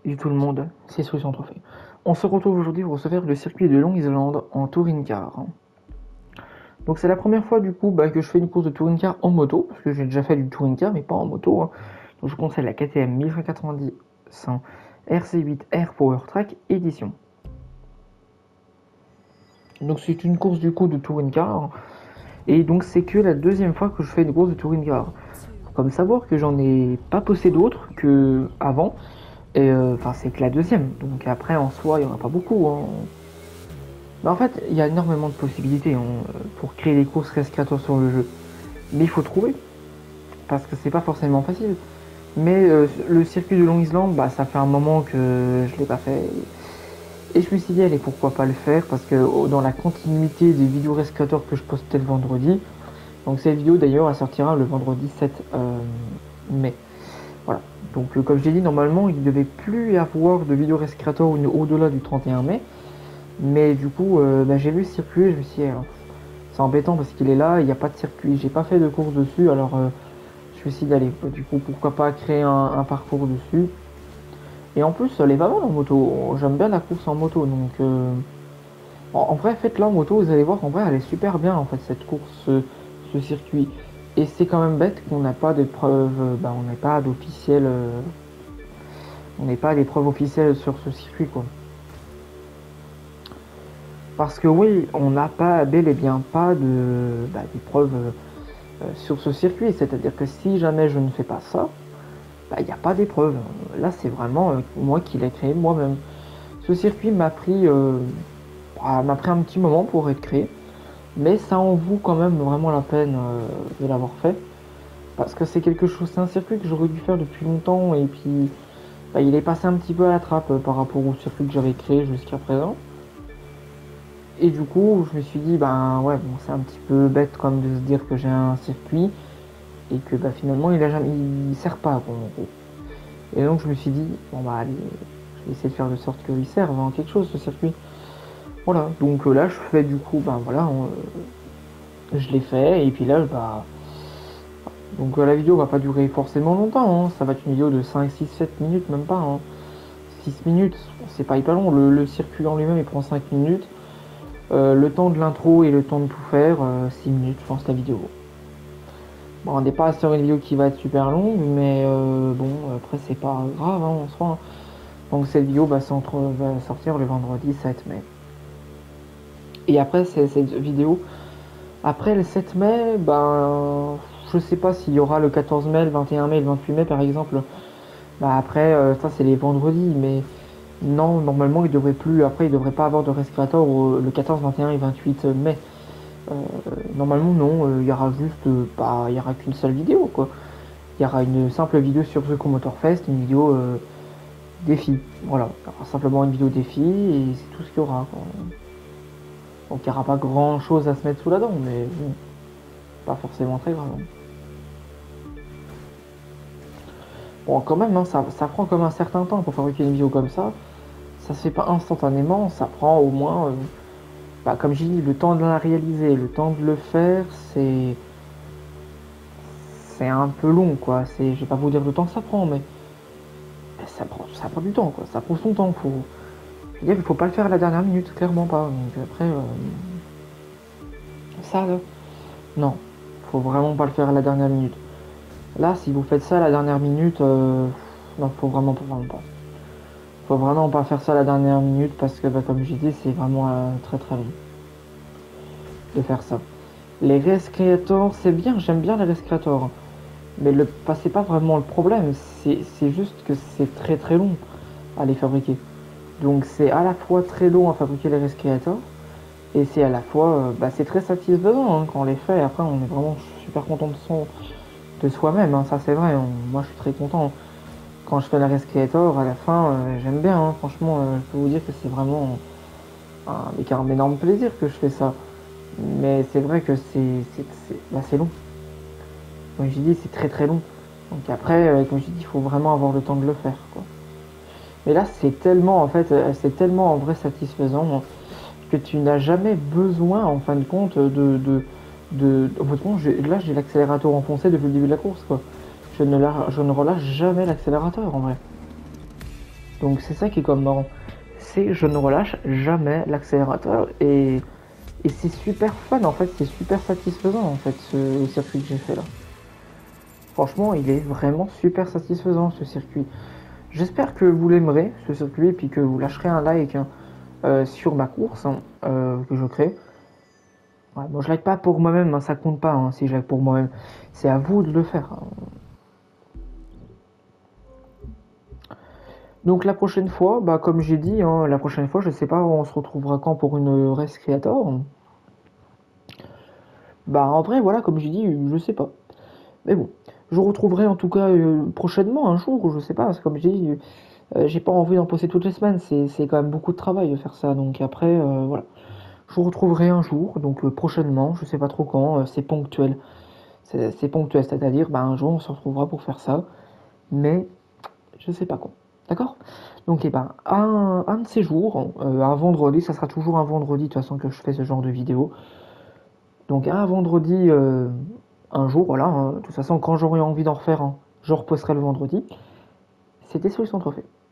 Et tout le monde, c'est Solution Trophée. On se retrouve aujourd'hui pour se faire le circuit de Long-Island en touring car. Donc c'est la première fois du coup que je fais une course de touring car en moto, parce que j'ai déjà fait du touring car mais pas en moto. Donc je conseille la KTM 1190 100 RC8 Air Power Track édition. Donc c'est une course du coup de touring car, et donc c'est que la deuxième fois que je fais une course de touring car. Faut comme savoir que j'en ai pas posté d'autres que avant. Et enfin, c'est que la deuxième. Donc après, en soi, il n'y en a pas beaucoup. Mais en fait, il y a énormément de possibilités pour créer des courses rescateurs sur le jeu. Mais il faut trouver. Parce que c'est pas forcément facile. Mais le circuit de Long Island, ça fait un moment que je l'ai pas fait. Et je me suis dit, allez, pourquoi pas le faire. Parce que dans la continuité des vidéos rescateurs que je postais le vendredi. Donc cette vidéo d'ailleurs, elle sortira le vendredi 7 mai. Voilà. Donc comme je l'ai dit, normalement il ne devait plus y avoir de vidéo respirator au-delà du 31 mai. Mais du coup, j'ai vu le circuit, je me suis dit, c'est embêtant parce qu'il est là, il n'y a pas de circuit, j'ai pas fait de course dessus, alors je me suis dit, allez, du coup, pourquoi pas créer un parcours dessus. Et en plus, elle est pas mal en moto, j'aime bien la course en moto, donc en vrai, faites-la en moto, vous allez voir, en vrai, elle est super bien en fait, cette course, ce circuit. Et c'est quand même bête qu'on n'a pas d'épreuve, on n'est pas d'officiel. On n'est pas des preuves officielles sur ce circuit, quoi. Parce que oui, on n'a pas bel et bien pas des preuves sur ce circuit. C'est-à-dire que si jamais je ne fais pas ça, il n'y a pas d'épreuve. Là, c'est vraiment moi qui l'ai créé moi-même. Ce circuit m'a pris un petit moment pour être créé, mais ça en vaut quand même vraiment la peine de l'avoir fait. Parce que c'est quelque chose, c'est un circuit que j'aurais dû faire depuis longtemps, et puis il est passé un petit peu à la trappe par rapport au circuit que j'avais créé jusqu'à présent. Et du coup, je me suis dit, ouais, bon, c'est un petit peu bête comme de se dire que j'ai un circuit et que finalement il sert pas, quoi, en gros. Et donc je me suis dit, bon allez, je vais essayer de faire de sorte qu'il serve en quelque chose ce circuit. Voilà, donc là je fais du coup, je l'ai fait et puis là, donc la vidéo va pas durer forcément longtemps, hein. Ça va être une vidéo de 5, 6, 7 minutes, même pas, hein. 6 minutes, c'est pas hyper long, le circuit en lui-même il prend 5 minutes. Le temps de l'intro et le temps de tout faire, 6 minutes, je pense, la vidéo. Bon, on n'est pas sur une vidéo qui va être super longue, mais bon, après, c'est pas grave, hein, en soi. Donc, cette vidéo va sortir le vendredi 7 mai. Et après, cette vidéo, après le 7 mai, je sais pas s'il y aura le 14 mai, le 21 mai, le 28 mai, par exemple. Après, ça, c'est les vendredis, mais non, normalement, il devrait plus. Après, il devrait pas avoir de respirator le 14, 21 et 28 mai. Normalement non, il y aura juste, il y aura qu'une seule vidéo quoi. Il y aura une simple vidéo sur The Motorfest, une vidéo défi. Voilà, il y aura simplement une vidéo défi et c'est tout ce qu'il y aura, quoi. Donc il n'y aura pas grand chose à se mettre sous la dent, mais bon, pas forcément très grave. Bon quand même, hein, ça prend comme un certain temps pour fabriquer une vidéo comme ça. Ça se fait pas instantanément, ça prend au moins, comme j'ai dit, le temps de la réaliser, le temps de le faire, c'est un peu long quoi. Je vais pas vous dire le temps que ça prend, mais ça prend du temps quoi. Ça prend son temps. Je veux dire, il faut pas le faire à la dernière minute, clairement pas. Donc après, ça là, non, faut vraiment pas le faire à la dernière minute. Là, si vous faites ça à la dernière minute, non, faut vraiment pas. Faut vraiment pas faire ça à la dernière minute parce que, comme j'ai dit, c'est vraiment très très long de faire ça. Les Res Creator, c'est bien, j'aime bien les Res Creator. Mais c'est pas vraiment le problème, c'est juste que c'est très très long à les fabriquer. Donc c'est à la fois très long à fabriquer les respirators et c'est à la fois c'est très satisfaisant hein, quand on les fait. Après on est vraiment super content de soi-même, hein, ça c'est vrai. Moi je suis très content quand je fais la respirator à la fin, j'aime bien. Hein, franchement, je peux vous dire que c'est vraiment avec un énorme plaisir que je fais ça. Mais c'est vrai que c'est long. Comme je dis, c'est très très long. Donc après, comme je dis, il faut vraiment avoir le temps de le faire, quoi. Mais là, c'est tellement, en fait, c'est tellement en vrai satisfaisant que tu n'as jamais besoin, en fin de compte, en fait, là, j'ai l'accélérateur enfoncé depuis le début de la course, quoi. Je ne relâche jamais l'accélérateur, en vrai. Donc c'est ça qui est comme marrant. C'est que je ne relâche jamais l'accélérateur et c'est super fun en fait, c'est super satisfaisant en fait ce circuit que j'ai fait là. Franchement, il est vraiment super satisfaisant ce circuit. J'espère que vous l'aimerez ce circuit et puis que vous lâcherez un like hein, sur ma course hein, que je crée. Ouais, bon, je like pas pour moi-même, hein, ça compte pas hein, si je like pour moi-même. C'est à vous de le faire. Hein. Donc la prochaine fois, bah, comme j'ai dit, hein, la prochaine fois, je sais pas, on se retrouvera quand pour une Race Creator. Bah en vrai, voilà, comme j'ai dit, je sais pas. Mais bon, je vous retrouverai en tout cas prochainement, un jour, je sais pas, c'est comme j'ai dit, j'ai pas envie d'en poster toutes les semaines, c'est quand même beaucoup de travail de faire ça, donc après, voilà. Je vous retrouverai un jour, donc prochainement, je sais pas trop quand, c'est ponctuel. C'est ponctuel, c'est-à-dire, bah, un jour on se retrouvera pour faire ça, mais je sais pas quand. D'accord. Donc, eh ben, un de ces jours, un vendredi, ça sera toujours un vendredi de toute façon que je fais ce genre de vidéo. Donc, un vendredi, un jour, voilà. Hein, de toute façon, quand j'aurai envie d'en refaire, je reposterai le vendredi. C'était Solution Trophée.